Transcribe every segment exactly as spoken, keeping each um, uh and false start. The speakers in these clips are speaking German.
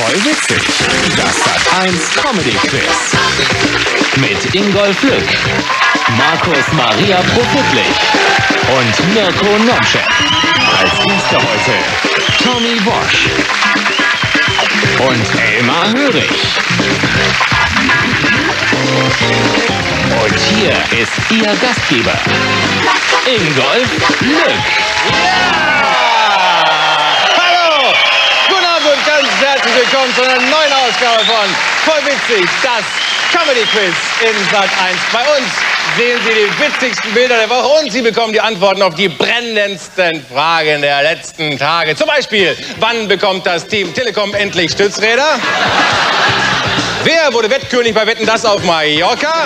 Voll witzig. Das Sat eins Comedy Quiz. Mit Ingolf Lück, Markus Maria Profitlich und Mirko Nonchef. Als Gäste heute Tommy Walsh und Elmar Hörig. Und hier ist Ihr Gastgeber, Ingolf Lück. Ja! Hallo! Guten Abend und ganz herzlich willkommen zu einer neuen Ausgabe von Voll witzig, das Comedy Quiz in Sat eins. Bei uns sehen Sie die witzigsten Bilder der Woche und Sie bekommen die Antworten auf die brennendsten Fragen der letzten Tage. Zum Beispiel, wann bekommt das Team Telekom endlich Stützräder? Wer wurde Wettkönig bei Wetten, das auf Mallorca?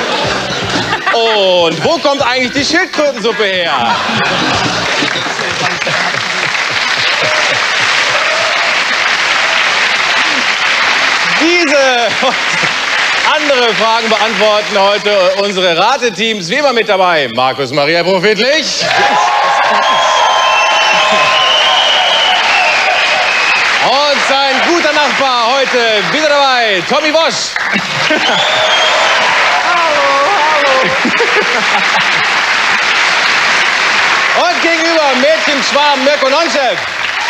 Und wo kommt eigentlich die Schildkrötensuppe her? Diese und andere Fragen beantworten heute unsere Rateteams. Wie immer mit dabei Markus Maria Profitlich. Und sein guter Nachbar heute wieder dabei, Tommy Walsh. Und gegenüber Mädchenschwarm Mirko Nonchef.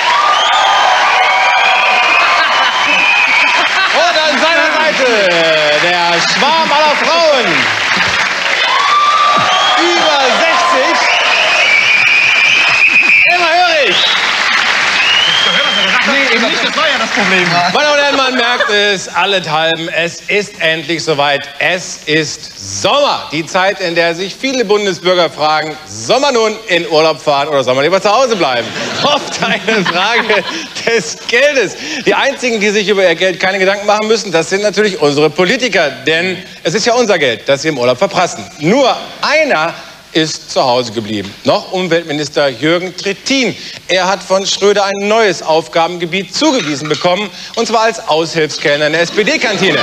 Und an seiner Seite der Schwarm aller Frauen. Über sechzig. Elmar Hörig. Nee, eben nicht, das war ja das Problem. Meine Damen und Herren, man merkt es allenthalben, es ist endlich soweit. Es ist Sommer. Die Zeit, in der sich viele Bundesbürger fragen, soll man nun in Urlaub fahren oder soll man lieber zu Hause bleiben? Oft eine Frage des Geldes. Die einzigen, die sich über ihr Geld keine Gedanken machen müssen, das sind natürlich unsere Politiker. Denn es ist ja unser Geld, das sie im Urlaub verprassen. Nur einer ist zu Hause geblieben. Noch Umweltminister Jürgen Trittin. Er hat von Schröder ein neues Aufgabengebiet zugewiesen bekommen, und zwar als Aushilfskellner in der S P D-Kantine.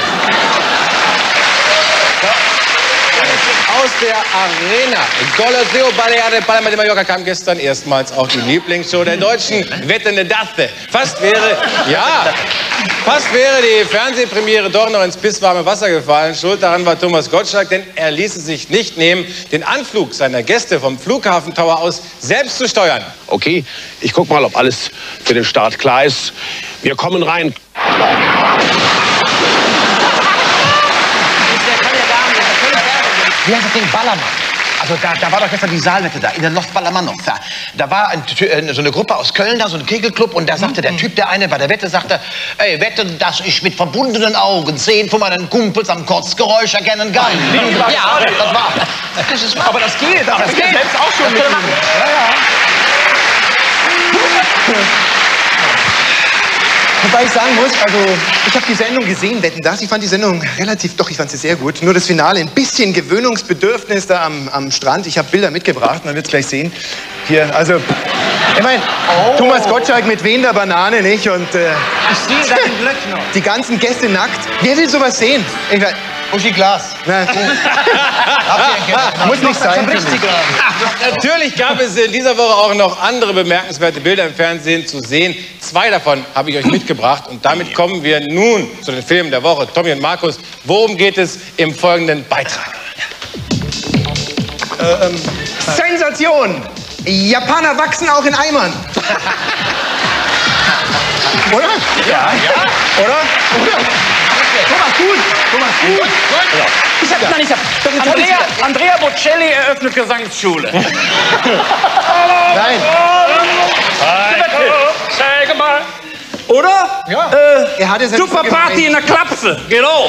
Aus der Arena Coliseo Balear de Palma de Mallorca kam gestern erstmals auch die Lieblingsshow der Deutschen, Wettende Daste. Fast wäre, ja, fast wäre die Fernsehpremiere doch noch ins pisswarme Wasser gefallen. Schuld daran war Thomas Gottschalk, denn er ließ es sich nicht nehmen, den Anflug seiner Gäste vom Flughafen Tower aus selbst zu steuern. Okay, ich guck mal, ob alles für den Start klar ist. Wir kommen rein. Wie heißt das Ding? Ballermann. Also da, da war doch gestern die Saalwette da, in der Lost Ballermann noch. Da, da war ein, so eine Gruppe aus Köln da, so ein Kegelclub, und da sagte der Typ, der eine bei der Wette, sagte, ey, wette, dass ich mit verbundenen Augen zehn von meinen Kumpels am Kotzgeräusch erkennen kann. Ja, das war. Das ist wahr. Aber das geht, aber das, das geht. Selbst auch schon mit. Ja, ja. Wobei ich sagen muss, also ich habe die Sendung gesehen, Wetten, das. Ich fand die Sendung relativ, doch, ich fand sie sehr gut. Nur das Finale, ein bisschen Gewöhnungsbedürfnis da am, am Strand. Ich habe Bilder mitgebracht, man wird es gleich sehen. Hier, also, ich meine, oh. Thomas Gottschalk mit wehender Banane, nicht? Und äh, ich sehe deinen Glück noch. Die ganzen Gäste nackt. Wer will sowas sehen? Ich mein, Uschi Glas. Na, muss nicht sein. Natürlich gab es in dieser Woche auch noch andere bemerkenswerte Bilder im Fernsehen zu sehen. Zwei davon habe ich euch mitgebracht. Und damit kommen wir nun zu den Filmen der Woche. Tommy und Markus, worum geht es im folgenden Beitrag? Äh, ähm, Sensation! Japaner wachsen auch in Eimern. Oder? Ja, ja. Oder? Oder? Thomas, gut. Thomas, gut. gut. Ich hab, nein, ich hab, Andrea, Andrea Bocelli eröffnet Gesangsschule. Nein. Sag mal. Oder? Ja. Äh, er hatte Super Party in der Klapse. Genau.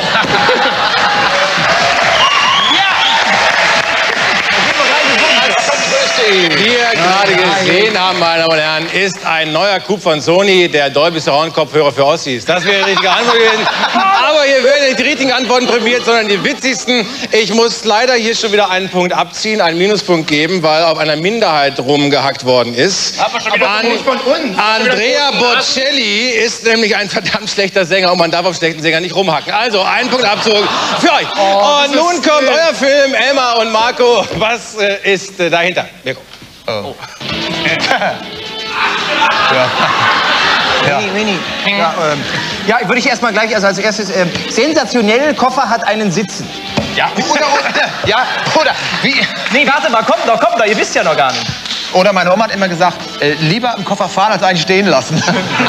Wie ihr gerade gesehen haben, meine Damen und Herren, ist ein neuer Coup von Sony, der Dolby Surround Kopfhörer für Ossis. Das wäre die richtige Antwort gewesen. Aber hier werden nicht die richtigen Antworten prämiert, sondern die witzigsten. Ich muss leider hier schon wieder einen Punkt abziehen, einen Minuspunkt geben, weil auf einer Minderheit rumgehackt worden ist. Aber schon wieder An, von uns. Andrea Bocelli ist nämlich ein verdammt schlechter Sänger und man darf auf schlechten Sänger nicht rumhacken. Also, einen Punkt Abzug für euch. Oh, und nun kommt euer Film, Elmar und Marco. Was äh, ist äh, dahinter? Mirko. Oh. ja. Ja. Mini, Mini. Ja, ähm, ja, würde ich erstmal gleich, also als erstes, ähm, sensationell, Koffer hat einen Sitzen. Ja, oder, oder, ja, oder, wie, Nee, warte mal, kommt doch, kommt doch, ihr wisst ja noch gar nicht. oder meine Oma hat immer gesagt, äh, lieber im Koffer fahren, als einen stehen lassen.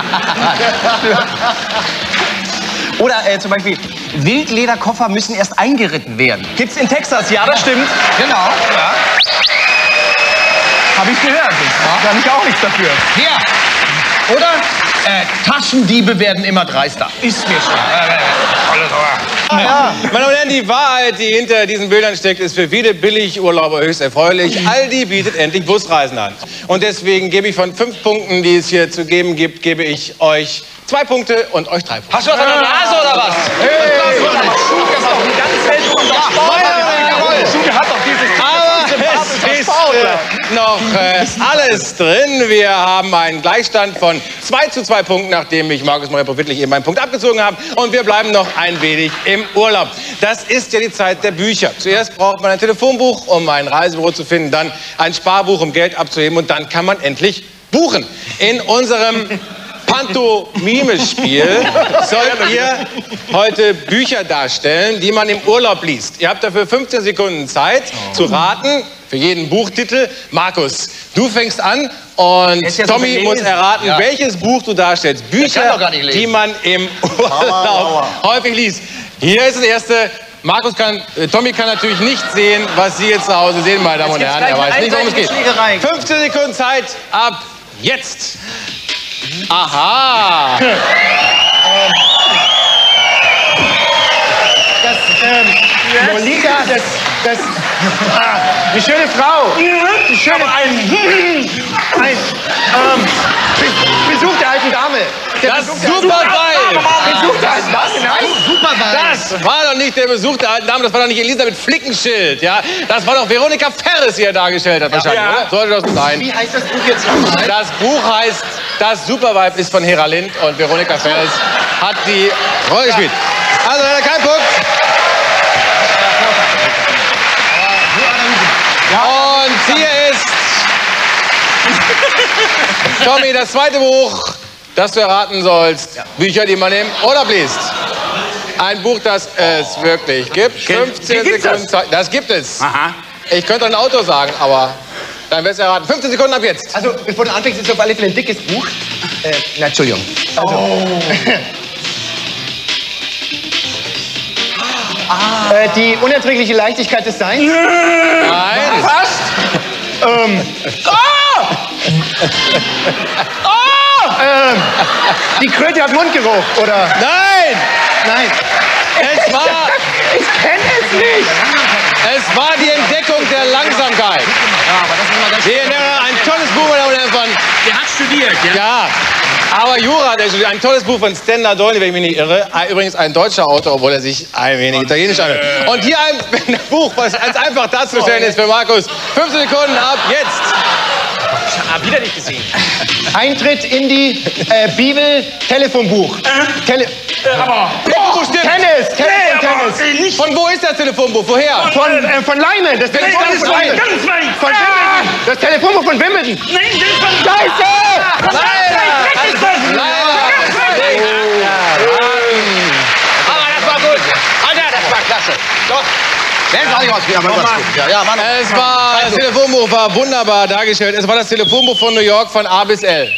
Oder äh, zum Beispiel, Wildlederkoffer müssen erst eingeritten werden. Gibt's in Texas, ja, das stimmt. Genau, ja. Hab ich gehört. Da kann ich auch nichts dafür. Hier, oder, äh, Taschendiebe werden immer dreister. Ist mir schon. Meine Damen und Herren, die Wahrheit, die hinter diesen Bildern steckt, ist für viele Billigurlauber höchst erfreulich. Aldi bietet endlich Busreisen an. Und deswegen gebe ich von fünf Punkten, die es hier zu geben gibt, gebe ich euch zwei Punkte und euch drei Punkte. Hast du was an der Nase oder was? Hat doch dieses Aber es ist äh, noch äh, alles drin. Wir haben einen Gleichstand von zwei zu zwei Punkten, nachdem ich Markus Meurer-Profitlich eben einen Punkt abgezogen habe. Und wir bleiben noch ein wenig im Urlaub. Das ist ja die Zeit der Bücher. Zuerst braucht man ein Telefonbuch, um ein Reisebüro zu finden, dann ein Sparbuch, um Geld abzuheben, und dann kann man endlich buchen. In unserem Pantomime-Spiel sollt ihr heute Bücher darstellen, die man im Urlaub liest. Ihr habt dafür fünfzehn Sekunden Zeit zu raten, für jeden Buchtitel. Markus, du fängst an und ja Tommy so muss erraten, Ja. welches Buch du darstellst. kann Bücher, doch gar nicht lesen. die man im Urlaub häufig liest. Hier ist das erste. Markus kann, äh, Tommy kann natürlich nicht sehen, was Sie jetzt zu Hause sehen, meine Damen und gibt's Herren. Er gleich weiß eine nicht, worum es geht. einseitige Schlägerei. fünfzehn Sekunden Zeit ab jetzt. Aha. Das, ähm, Molika, das, das, ah, die schöne Frau. Die schöne, ein, ein, ähm, Be- Besuch der alten Dame. Der Das Besuch der- Superball. Besuch der alten Dame, nein. Das war doch nicht der Besuch der alten Dame, das war doch nicht Elisabeth Flickenschild, ja? Das war doch Veronika Ferres, die er dargestellt hat wahrscheinlich, Ja. oder? Sollte das so sein? Wie heißt das Buch jetzt nochmal? Das Buch heißt Das Superweib, ist von Hera Lind und Veronika Ferres hat die Rolle gespielt. Also, leider kein Punkt. Und hier ist Tommy, das zweite Buch, das du erraten sollst. Bücher, die man im Urlaub liest. Ein Buch, das es wirklich gibt. fünfzehn gibt's Sekunden das? Zeit. Das gibt es. Aha. Ich könnte ein Auto sagen, aber dann wirst du erraten. fünfzehn Sekunden ab jetzt. Also, bevor du anfängst, ist es auf alle Fälle ein dickes Buch. Äh, na, Entschuldigung. Also, äh, die unerträgliche Leichtigkeit des Seins. Nein. Fast. Ähm. Oh! Oh! Ähm. Die Kröte hat Mundgeruch, oder? Nein. Nein. Es war, Ich kenne es nicht. es war die Entdeckung der Langsamkeit. Die, ein tolles Buch, meine Damen und Herren, von... Der hat studiert, ja? Ja, aber Jura, der studiert, ein tolles Buch von Stendhal Doyle, wenn ich mich nicht irre. Übrigens ein deutscher Autor, obwohl er sich ein wenig italienisch anhört. Und hier ein, ein Buch, was als einfach darzustellen ist für Markus. fünfzehn Sekunden ab jetzt. Ah, wieder nicht gesehen. Eintritt in die äh, Bibel, Telefonbuch. Tele Aber. Telefonbuch stimmt. Tennis, Tennis, Tennis. Nicht. Von wo ist das Telefonbuch? Woher? Von, äh, von Leime, das Telefonbuch Ganz von weit, Leime. ganz weit. Von Wimbledon. Das Telefonbuch von Wimbledon. Nein, das ist von. Scheiße! Was ist das? Aber das war gut. Alter, das war klasse. Doch. Wenn es auch nicht rausgeht, aber was gut. Ja, ja, Mann. Es war, das Telefonbuch war wunderbar dargestellt. Es war das Telefonbuch von New York von A bis L.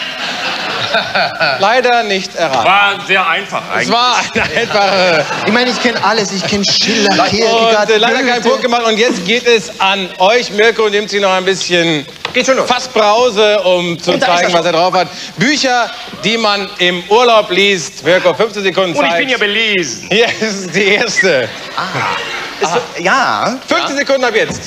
Leider nicht erraten. War sehr einfach Es eigentlich. war eine einfache... Ich meine, ich kenne alles. Ich kenne Schiller, Und Kierkegaard, äh, leider keinen Goethe. Punkt gemacht. Und jetzt geht es an euch. Mirko nimmt sie noch ein bisschen Geht schon los. Fassbrause, um zu Und da ist zeigen, er was er drauf hat. Bücher, die man im Urlaub liest. Mirko, fünfzehn Sekunden Und ich Zeit. bin ja belesen. Hier ist die erste. Ist so, ja. fünfzehn Sekunden ab jetzt.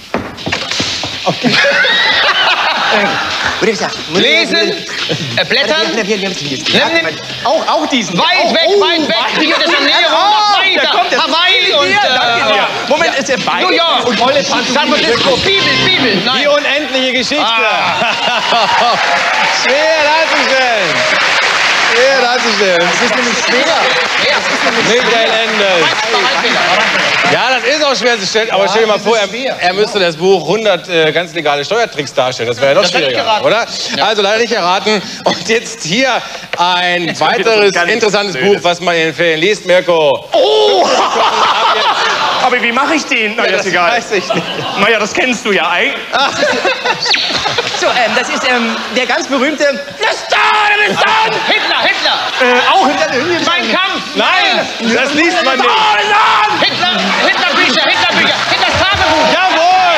Lesen, äh, blättern, Auch, auch diesen. weit weg, weit weg, Rio de Janeiro, noch weiter, Hawaii und äh, Moment, ist er bei? New York und San Francisco, Bibel, Bibel, Die nein. unendliche Geschichte. Ah. Schwer darzustellen. Schwer darzustellen. festzustellen. Das ist nämlich schwer. Michael Enders. Ja, das ist auch schwer zu stellen, aber stell dir mal vor, er, er müsste das Buch hundert äh, ganz legale Steuertricks darstellen. Das wäre ja noch schwieriger, oder? Also leider nicht erraten. Und jetzt hier ein weiteres interessantes Buch, was man in den Ferien liest, Mirko. Oh! Aber wie mache ich den? Na, ja, das ist egal. Weiß ich nicht. Naja, das kennst du ja eigentlich. So, ähm, das ist ähm, der ganz berühmte... Hitler, Hitler! Äh, auch hinter Mein Kampf! Nein, das liest man nicht. Hitler, Hitlerbücher, Hitlerbücher, Hitlers Tagebuch! Jawohl!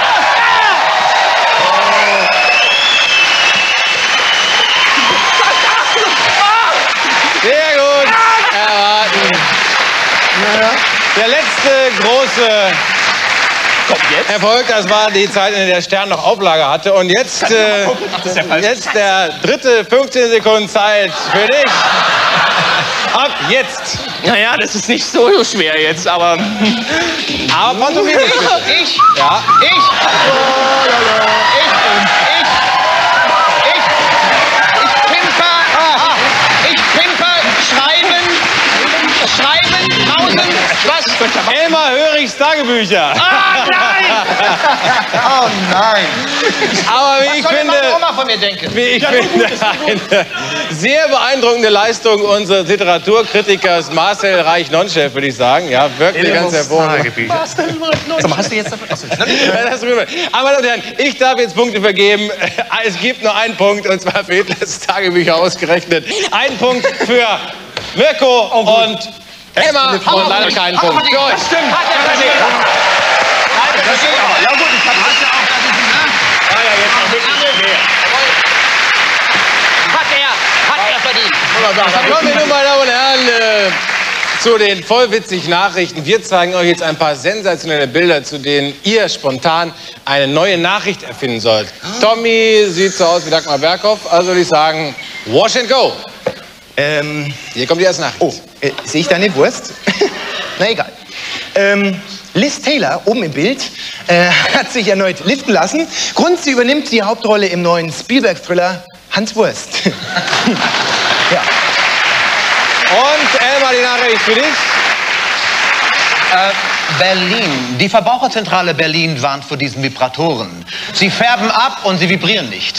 Sehr gut erraten. Der letzte große Erfolg, das war die Zeit, in der der Stern noch Auflage hatte. Und jetzt, äh, jetzt der dritte fünfzehn Sekunden Zeit für dich. Ab jetzt. Naja, das ist nicht so schwer jetzt, aber... Aber Pantomime. Ich, Ja. ich, ich, ich, ich, ich pimper, ich pimper, schreiben, schreiben, pausen, was? Elmar Hörigs Tagebücher. Ah, nein! Oh nein. Aber wie ich Was soll denn finde... meine Oma von mir denken? Wie ich finde, eine sehr beeindruckende Leistung unseres Literaturkritikers Marcel Reich-Nonchef, würde ich sagen. Ja, wirklich ganz hervorragend. So, hast du jetzt dafür... Achso, Ja, das ist rüber. Aber meine Damen und Herren, ich darf jetzt Punkte vergeben. Es gibt nur einen Punkt, und zwar für Hitlers Tagebücher ausgerechnet. Ein Punkt für Mirko und Emma und leider keinen Punkt. Gut. Das stimmt. Hat er verdient. Das stimmt auch. Ja gut, ich hab das ja auch. Ja, ja, jetzt noch wirklich mehr. Hat er, hat er verdient. Kommen wir nun, meine Damen und Herren, äh, zu den vollwitzigen Nachrichten. Wir zeigen euch jetzt ein paar sensationelle Bilder, zu denen ihr spontan eine neue Nachricht erfinden sollt. Tommy sieht so aus wie Dagmar Berghoff, also würde ich sagen, wash and go. Ähm, Hier kommt die erste Nachricht. oh, äh, sehe ich da eine Wurst? Na egal. Ähm, Liz Taylor, oben im Bild, äh, hat sich erneut liften lassen. Grund, sie übernimmt die Hauptrolle im neuen Spielberg-Thriller Hans Wurst. Ja. Und Elmar, die Nachricht für dich. Äh, Berlin. Die Verbraucherzentrale Berlin warnt vor diesen Vibratoren. Sie färben ab und sie vibrieren nicht.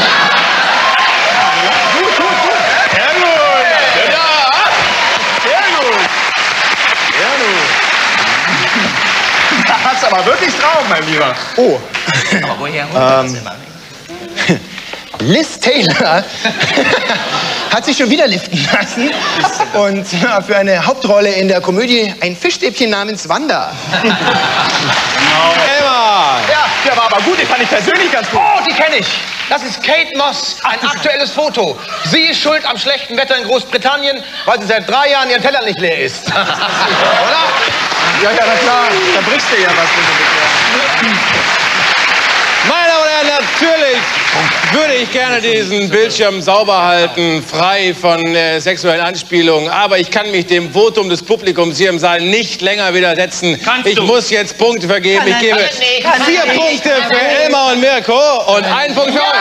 Da hat's aber wirklich drauf, mein Lieber. Oh, Aber woher holt er das immer? Liz Taylor hat sich schon wieder liften lassen. Und ja, für eine Hauptrolle in der Komödie ein Fischstäbchen namens Wanda. Elmar. Ja, der war aber gut, den fand ich persönlich ganz gut. Oh, die kenne ich. Das ist Kate Moss, ein aktuelles Foto. Sie ist schuld am schlechten Wetter in Großbritannien, weil sie seit drei Jahren ihren Teller nicht leer isst. Oder? Ja, ja, na klar, da brichst du ja was. Meine Damen und Herren, natürlich würde ich gerne diesen Bildschirm sauber halten, frei von äh, sexuellen Anspielungen. Aber ich kann mich dem Votum des Publikums hier im Saal nicht länger widersetzen. Kannst ich du. muss jetzt Punkte vergeben. Ich gebe vier Punkte für Elmar und Mirko und einen Punkt für euch.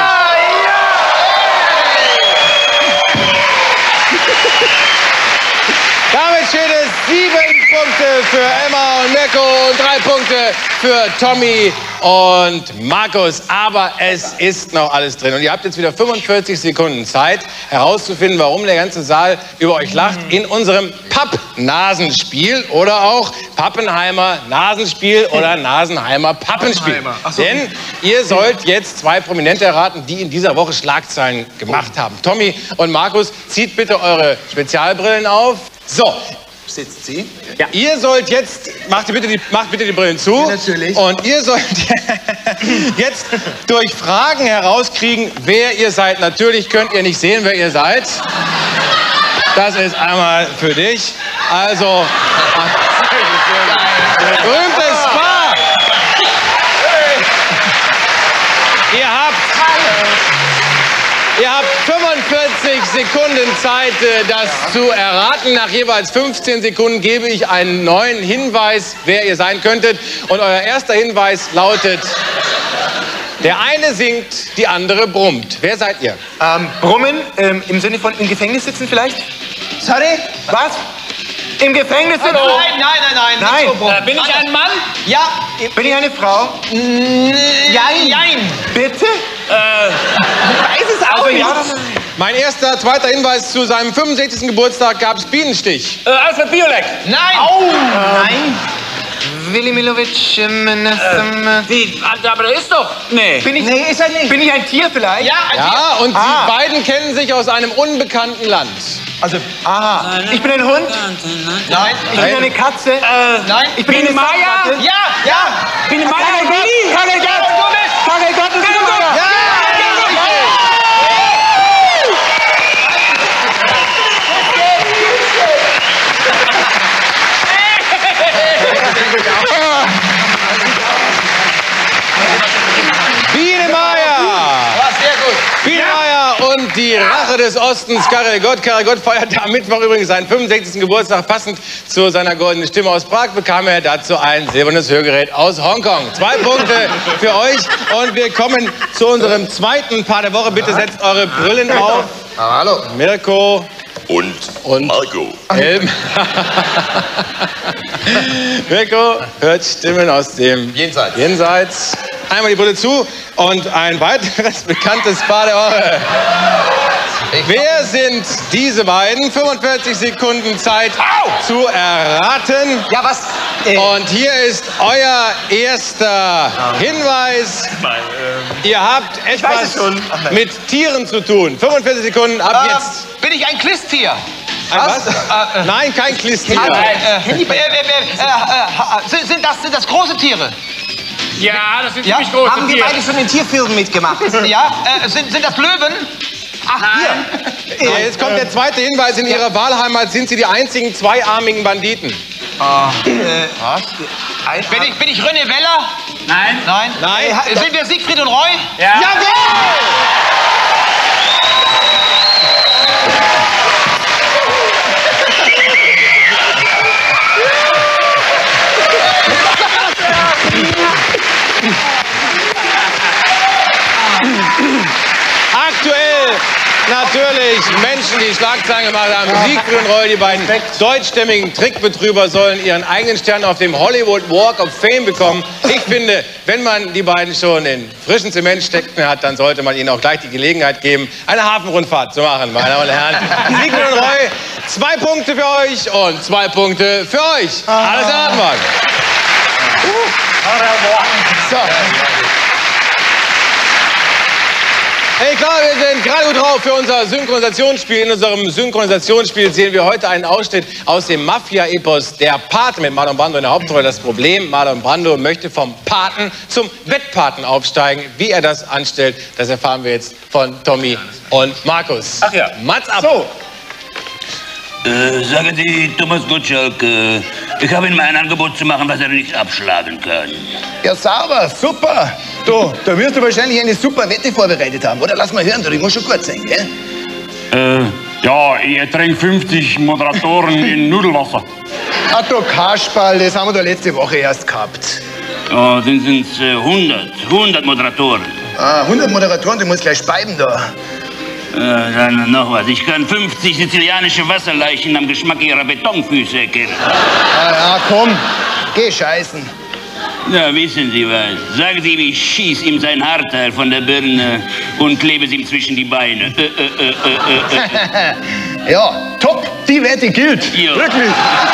Damit steht es sieben Punkte für Emma und Mirko und drei Punkte für Tommy und Markus. Aber es ist noch alles drin. Und ihr habt jetzt wieder fünfundvierzig Sekunden Zeit, herauszufinden, warum der ganze Saal über euch lacht in unserem Papp-Nasenspiel oder auch Pappenheimer Nasenspiel oder Nasenheimer Pappenspiel. Denn ihr sollt jetzt zwei Prominente erraten, die in dieser Woche Schlagzeilen gemacht haben. Tommy und Markus, zieht bitte eure Spezialbrillen auf. So, Sitzt sie? ja. Ihr sollt jetzt, macht bitte die, macht bitte die Brillen zu. Ja, natürlich. Und ihr sollt jetzt durch Fragen herauskriegen, wer ihr seid. Natürlich könnt ihr nicht sehen, wer ihr seid. Das ist einmal für dich. Also, berühmtes Spa. Ihr habt... Ihr habt fünfundvierzig Sekunden Zeit, das zu erraten. Nach jeweils fünfzehn Sekunden gebe ich einen neuen Hinweis, wer ihr sein könntet. Und euer erster Hinweis lautet Der eine singt, die andere brummt. Wer seid ihr? Ähm, brummen, ähm, im Sinne von im Gefängnis sitzen vielleicht? Sorry? Was? Im Gefängnis sitzen? Nein, nein, nein, nein. Nein. Nicht so Äh, bin ich ein Mann? Ja. Bin ich eine Frau? Jein. Jein. Bitte? Äh, Ich weiß es auch Also, nicht. ja. Mein erster, zweiter Hinweis zu seinem fünfundsechzigsten Geburtstag gab es Bienenstich. äh, Alfred Biolek. Nein. Au! Nein. Willi Milovic, ähm, ähm, ähm, Wie? Aber der ist doch. Nee. bin ich, Nee, ist er nicht. bin ich ein Tier vielleicht? Ja, ein Tier. Ja, und Ah. die beiden kennen sich aus einem unbekannten Land. Also, aha. Ich bin ein Hund? Nein. Ich bin eine Katze? Äh, Nein. Ich bin eine Biene Meier? Sandratte? Ja, ja. Biene Meier Karel und Gott! Willi. Karel Gott! Karel Gott ist Karel Gott! Meier! Ja! Biene Meier! War sehr gut. Biene Meier und die Rache des Ostens, Karel Gott. Karel Gott feierte am Mittwoch übrigens seinen fünfundsechzigsten Geburtstag. Passend zu seiner goldenen Stimme aus Prag bekam er dazu ein silbernes Hörgerät aus Hongkong. Zwei Punkte für euch und wir kommen zu unserem zweiten Paar der Woche. Bitte setzt eure Brillen auf. Ah, hallo. Mirko Und, und Marco. Helm. Mirko hört Stimmen aus dem Jenseits. Jenseits. Einmal die Brille zu und ein weiteres bekanntes Paar der Woche. Ich Wer sind diese beiden? fünfundvierzig Sekunden Zeit zu erraten. Ja, was? Äh, Und hier ist euer erster Hinweis. Ihr habt etwas mit Tieren zu tun. fünfundvierzig Sekunden ab äh, jetzt. bin ich ein Klistier? Ein was? Äh, äh, Nein, kein Klistier. Äh, äh, äh, äh, äh, äh, sind, sind, das, sind das große Tiere? Ja, das sind Ja? ziemlich große Haben die Tiere. beide schon in Tierfilmen mitgemacht? Ja? Äh, sind, sind das Löwen? Ach, hier. Ja, jetzt kommt der zweite Hinweis. In ihrer Wahlheimat sind sie die einzigen zweiarmigen Banditen. Äh, was? Bin ich, bin ich René Weller? Nein. Nein. Nein. Äh, ha- sind wir Siegfried und Roy? Ja. Aktuell natürlich Menschen, die Schlagzeilen gemacht haben. Siegfried und Roy, die beiden deutschstämmigen Trickbetrüger, sollen ihren eigenen Stern auf dem Hollywood Walk of Fame bekommen. Ich finde, wenn man die beiden schon in frischen Zement stecken hat, dann sollte man ihnen auch gleich die Gelegenheit geben, eine Hafenrundfahrt zu machen, meine Damen und Herren. Siegfried und Roy, zwei Punkte für euch und zwei Punkte für euch. Alles erraten worden. So. Hey, klar, wir sind gerade gut drauf für unser Synchronisationsspiel. In unserem Synchronisationsspiel sehen wir heute einen Ausschnitt aus dem Mafia-Epos Der Pate mit Marlon Brando in der Hauptrolle. Das Problem, Marlon Brando möchte vom Paten zum Wettpaten aufsteigen. Wie er das anstellt, das erfahren wir jetzt von Tommy und Markus. Ach ja. Mats ab. So, Äh, sagen Sie, Thomas Gottschalk, äh, ich habe Ihnen mal ein Angebot zu machen, was er nicht abschlagen kann. Ja, sauber, super. Du, da wirst du wahrscheinlich eine super Wette vorbereitet haben, oder? Lass mal hören, du, ich muss schon kurz sein, gell? Äh, ja, ich ertränke fünfzig Moderatoren in Nudelwasser. Ach du Kasperl, das haben wir doch letzte Woche erst gehabt. Ja, dann sind es äh, hundert, hundert Moderatoren. Ah, hundert Moderatoren, du musst gleich speiben da. Äh, dann noch was. Ich kann fünfzig sizilianische Wasserleichen am Geschmack ihrer Betonfüße erkennen. Ah, ja, komm, geh scheißen. Na, wissen Sie was? Sagen Sie, ich schieß ihm sein Haarteil von der Birne und klebe es ihm zwischen die Beine. Äh, äh, äh, äh, äh, äh. Ja, top, die Wette gilt. Ja. Wirklich.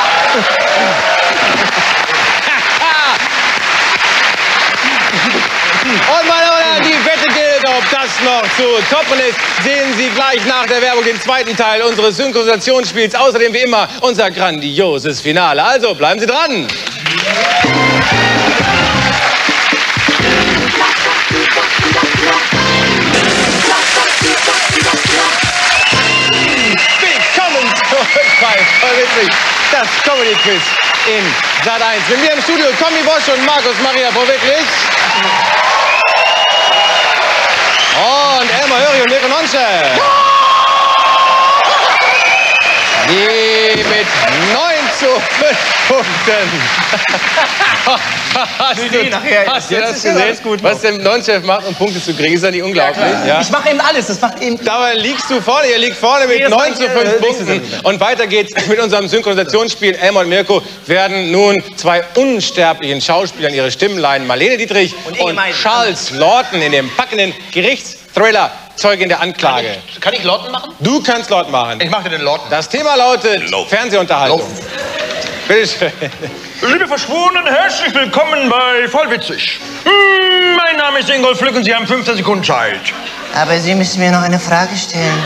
Und meine Damen und Herren, die Wette gilt, ob das noch zu toppen ist, sehen Sie gleich nach der Werbung den zweiten Teil unseres Synchronisationsspiels. Außerdem wie immer unser grandioses Finale. Also bleiben Sie dran. Willkommen zurück bei Voll witzig, das Comedy Quiz in Sat eins. Mit mir im Studio Tommy Bosch und Markus Maria Vorwicklich. Und Elmar Höri und Mirko Nonsche. Die mit neun zu fünf Punkten. hast Nee, du, nee, nachher. hast du Jetzt das ist ja gesehen? alles gut Was der Non-Chef macht, um Punkte zu kriegen, ist ja nicht unglaublich. Ja, Ich mache eben alles, das macht eben... Dabei liegst du vorne, ihr liegt vorne mit Nee, das neun macht zu ihr, fünf äh, Punkten. nächstes Und weiter geht's mit unserem Synchronisationsspiel. Elmar und Mirko werden nun zwei unsterblichen Schauspielern ihre Stimmen leihen. Marlene Dietrich und, Inge Meyen. Charles Lawton in dem packenden Gerichtsthriller Zeugin der Anklage. Kann ich, kann ich Lawton machen? Du kannst Lawton machen. Ich mache den Lawton. Das Thema lautet Fernsehunterhaltung. Bitte schön. Liebe Verschworenen, herzlich willkommen bei Vollwitzig. Hm, mein Name ist Ingolf Lück und Sie haben fünfzehn Sekunden Zeit. Aber Sie müssen mir noch eine Frage stellen.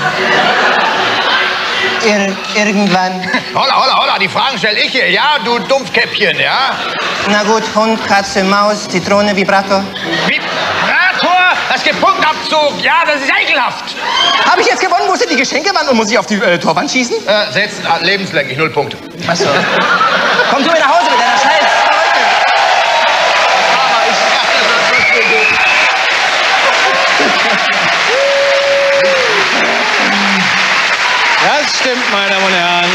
Ir irgendwann. Holla, holla, holla, die Fragen stelle ich hier. Ja, du Dumpfkäppchen, ja? Na gut, Hund, Katze, Maus, Zitrone, Vibrator. Vibrator? Das gibt Punktabzug. Ja, das ist ekelhaft. Habe ich jetzt gewonnen? Wo sind die Geschenke? Wann? Und muss ich auf die äh, Torwand schießen? Äh, setzen, ah, lebenslänglich, null Punkte. Achso. Komm du mir nach Hause mit deiner Scheiß. Das stimmt, meine Damen und Herren.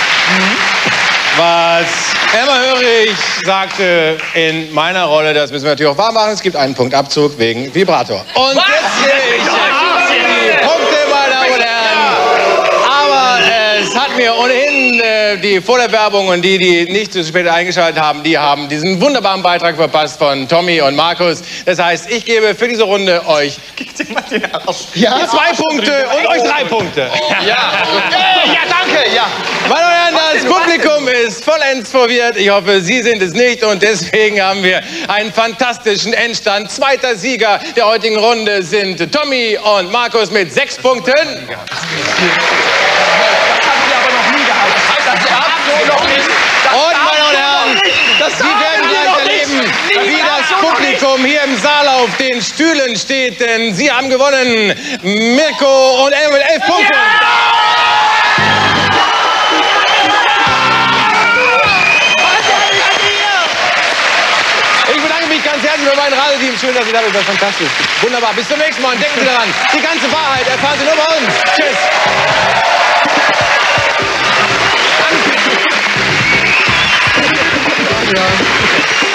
Was Elmar Hörig sagte in meiner Rolle, das müssen wir natürlich auch wahr machen. Es gibt einen Punktabzug wegen Vibrator. Und Was? jetzt sehe ich die Punkte, meine Damen und Herren. Aber äh, es hat mir ohnehin äh, die vor der Werbung und die, die nicht zu spät eingeschaltet haben, die haben diesen wunderbaren Beitrag verpasst von Tommy und Markus. Das heißt, ich gebe für diese Runde euch Ja? zwei Punkte und euch drei Punkte. Ja, ja, danke, ja. Meine Damen und Herren, das Publikum ist vollends verwirrt. Ich hoffe, Sie sind es nicht. Und deswegen haben wir einen fantastischen Endstand. Zweiter Sieger der heutigen Runde sind Tommy und Markus mit sechs Punkten. Das haben wir aber noch nie gehabt. Das habt so noch nicht. Und, meine Damen und Herren, Sie werden gleich erleben, wie das Publikum hier im Saal auf den Stühlen steht. Denn Sie haben gewonnen. Mirko und Elmar mit elf Punkten. Ich bedanke mich ganz herzlich bei meinem Radeteam. Schön, dass ihr da seid. Das war fantastisch. Wunderbar. Bis zum nächsten Mal. Und denken Sie daran, die ganze Wahrheit erfahren Sie nur bei uns. Tschüss. Danke. Ja.